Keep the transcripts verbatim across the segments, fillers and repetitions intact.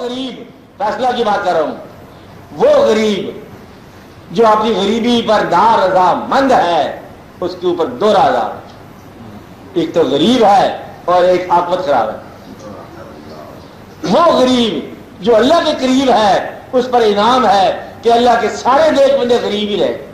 غریب، فیصلہ کی بات کر رہا ہوں، وہ غریب جو اپنی غریبی پر نارضا مند ہے، اس کے اوپر دو رضا، ایک تو غریب ہے اور ایک عاقبت خراب ہے۔ وہ غریب جو اللہ کے قریب ہے، اس پر انعام ہے کہ اللہ کے سارے نیک بندے غریب ہی رہے،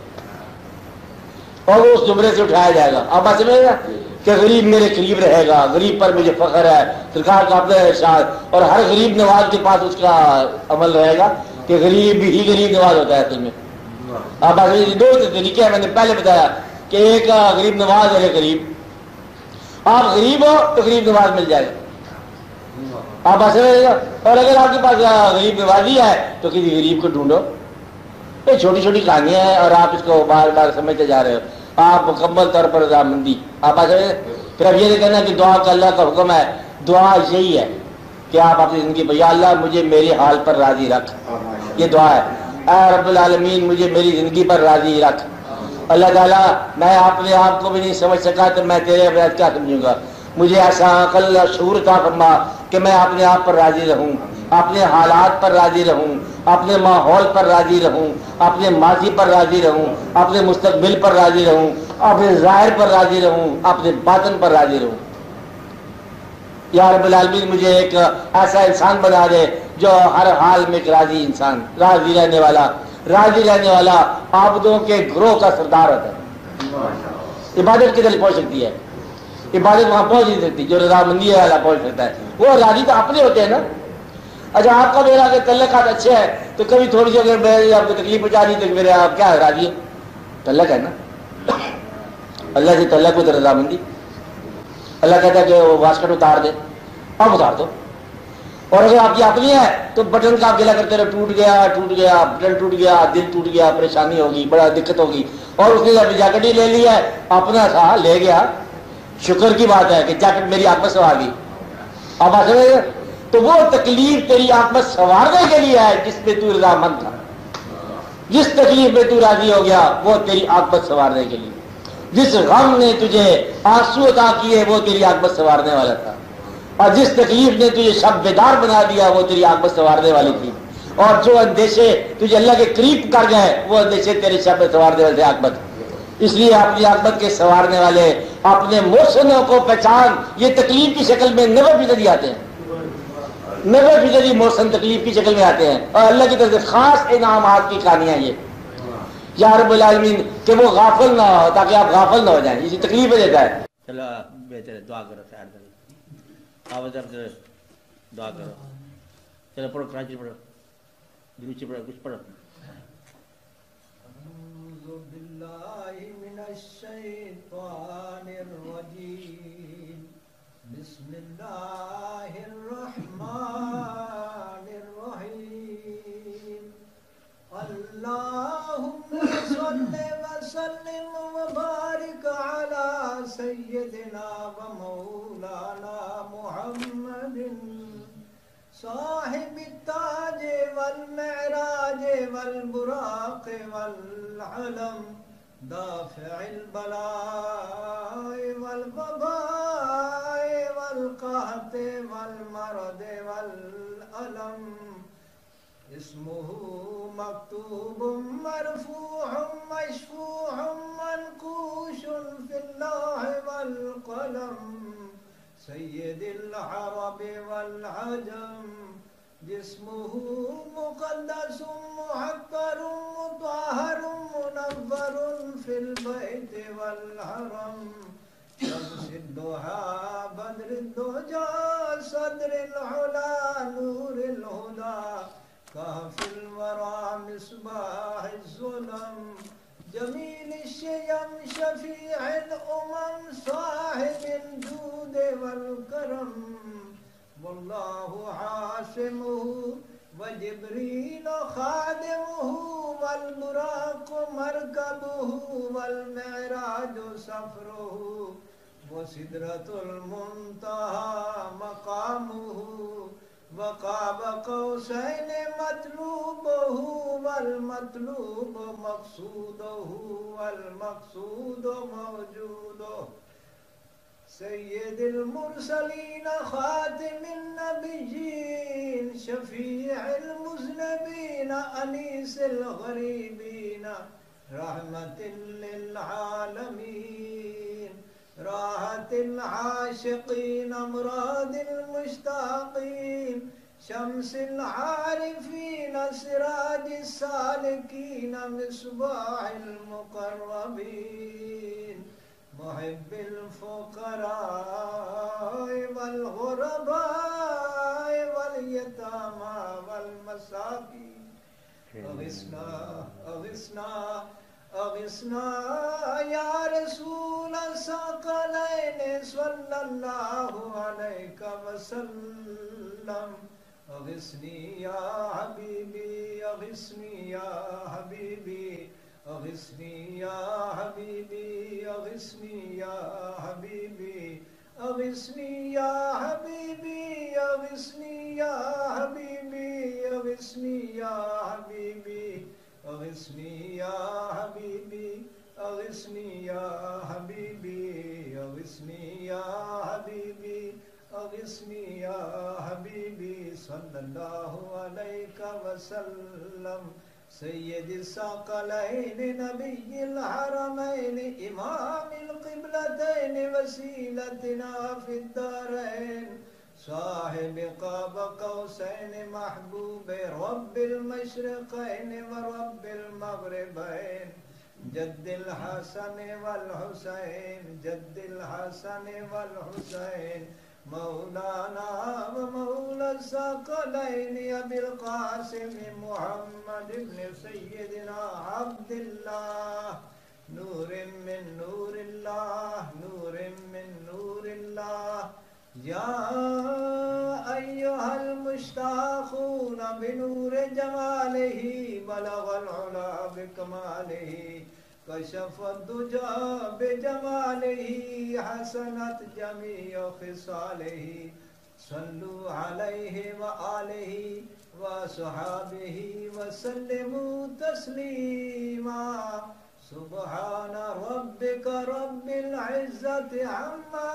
اور وہ اس زمرے سے اٹھایا جائے گا۔ اب بات سمجھے گا کہ غریب میرے قریب رہے گا، غریب پر مجھے فخر ہے، سرکار کا اپنا ارشاد، اور ہر غریب نواز کے پاس اس کا عمل رہے گا کہ غریب ہی غریب نواز ہوتا ہے اصل میں۔ اب بات دو طریقے ہیں، میں نے پہلے بتایا کہ ایک غریب نواز اور ایک غریب۔ آپ غریب ہو تو غریب نواز مل جائے گا، آپ ایسے رہے گا، اور اگر آپ کے پاس غریب نوازی ہے تو کسی غریب کو ڈھونڈو۔ یہ چھوٹی چھوٹی کہانیاں ہیں اور آپ اس کو بار بار سمجھتے جا رہے ہو، آپ مکمل طور پر رضامندی آپ ایسے۔ پھر اب یہ نہیں کہنا کہ دعا کا اللہ کا حکم ہے، دعا یہی ہے کہ آپ اپنی زندگی میں یا اللہ مجھے میرے حال پر راضی رکھ، یہ دعا ہے۔ اے رب العالمین مجھے میری زندگی پر راضی رکھ۔ اللہ تعالیٰ میں اپنے آپ کو بھی نہیں سمجھ سکا تو میں تیرے بغیر کیا سمجھوں گا، مجھے ایسا عقل شعور عطا فرما کہ میں اپنے آپ پر راضی رہوں، اپنے حالات پر راضی رہوں، اپنے ماحول پر راضی رہوں، اپنے ماضی پر راضی رہوں، اپنے مستقبل پر راضی رہوں، اپنے ظاہر پر راضی رہوں، اپنے باطن پر راضی رہوں۔ یا رب العالمین مجھے ایک ایسا انسان بنا دے جو ہر حال میں ایک راضی انسان، راضی رہنے والا، راضی رہنے والا عابدوں کے گروہ کا سردار ہوتا ہے۔ عبادت کدھر پہنچ سکتی ہے؟ عبادت وہاں پہنچ نہیں سکتی جو رضامندی والا پہنچ سکتا ہے۔ وہ راضی تو اپنے ہوتے ہیں نا۔ اچھا آپ کا میرا کہ تعلقات اچھے ہیں تو کبھی تھوڑی سی اگر میں آپ کو تکلیف پہنچا دی تو میرے آپ کیا راضی ہے؟ تعلق ہے نا، اللہ سے تعلق کو تو رضامندی۔ اللہ کہتا ہے کہ وہ واسکٹ اتار دے، اب اتار دو۔ اور اگر آپ کی اپنی ہے تو بٹن کا آپ گلا کرتے رہے، ٹوٹ گیا ٹوٹ گیا بٹن ٹوٹ گیا دل ٹوٹ گیا، پریشانی ہوگی، بڑا دقت ہوگی، اور اس نے جب جیکٹ ہی لے لیا ہے اپنا تھا لے گیا، شکر کی بات ہے کہ جیکٹ میری آپس میں آ گئی۔ اب آ تو وہ تکلیف تیری آپس سنوارنے کے لیے ہے جس پہ تو رضامند تھا، جس تکلیف میں تو راضی ہو گیا وہ تیری آپس سنوارنے کے لیے، جس غم نے تجھے آنسو عطا کیے وہ تیری آپس سنوارنے والا تھا، اور جس تکلیف نے تجھے شب بیدار بنا دیا وہ تیری آپس سنوارنے والی تھی، اور جو اندیشے تجھے اللہ کے قریب کر گئے وہ اندیشے تیرے شب سنوارنے والے تھے آقبت۔ اس لیے اپنی آقبت کے سنوارنے والے اپنے محسنوں کو پہچان، یہ تکلیف کی شکل میں نوے فیصدی آتے ہیں، نوے فیصدی محسن تکلیف کی شکل میں آتے ہیں، اور اللہ کی طرف سے خاص انعامات کی کہانیاں یہ یا رب العالمین کہ وہ غافل نہ ہو تاکہ آپ غافل نہ ہو جائیں، اسی تکلیف دیتا ہے۔ چلو بہتر ہے دعا کرو، خیر کرو، آواز کرو، دعا کرو، چلو پڑھو، کراچی پڑھو، دروچی پڑھو، کچھ پڑھو۔ اعوذ باللہ من الشیطان الرجیم، بسم اللہ الرحمن الرحیم، اللہم صل وسلم وبارک علی سیدنا و مولانا محمد صاحب التاج والمعراج والبراق والعلم، دافع البلاء والوباء والقحط والمرض والألم، اسمه مكتوب مرفوع مشفوع منقوش في اللوح والقلم، سید العرب والعجم، جسمه مقدس محقر مطهر منور في البيت والحرم، شمس الضحى بدر الدجى صدر العلا نور الهدى، كهف الورى مصباح الظلم، جمیل الشیم شفیع الامم، صاحب الجود والکرم، واللہ عاصمہ وجبریل خادمہ، والبراق مرکبہ، والمعراج سفرہ، وسدرۃ المنتہی مقامہ، وقاب قوسین مطلوبہ، والمطلوب مقصودہ، والمقصود موجودہ، سيد المرسلين خاتم النبيين شفيع المذنبين أنيس الغريبين رحمة للعالمين راحة العاشقين أمراض المشتاقين شمس العارفين سراج السالكين مصباح المقربين محب الفقراء والغرباء واليتامى والمساكين أغثنا أغثنا أغثنا يا رسول الثقلين صلى الله عليك وسلم أغثني يا حبيبي أغثني يا حبيبي أغثني يا حبيبي أغثني يا حبيبي أغثني يا حبيبي أغثني يا حبيبي أغثني يا حبيبي أغثني يا حبيبي أغثني يا حبيبي أغثني يا حبيبي أغثني يا حبيبي صلى الله عليك وسلم سيد الثقلين نبي الحرمين إمام القبلتين وسيلتنا في الدارين صاحب قاب قوسين محبوب رب المشرقين ورب المغربين جد الحسن والحسين جد الحسن والحسين مولانا ومولى الثقلين أبي القاسم محمد بن سيدنا عبد الله نور من نور الله نور من نور الله يا أيها المشتاقون بنور جماله بلغ العلا بكماله كشف الدجى بجماله حسنت جميع خصاله صلوا عليه وآله وصحابه وسلموا تسليما سبحان ربك رب العزة عما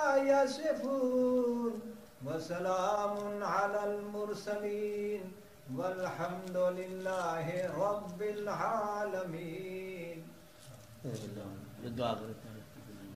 يصفون وسلام على المرسلين والحمد لله رب العالمين. دعا کرتے ہیں.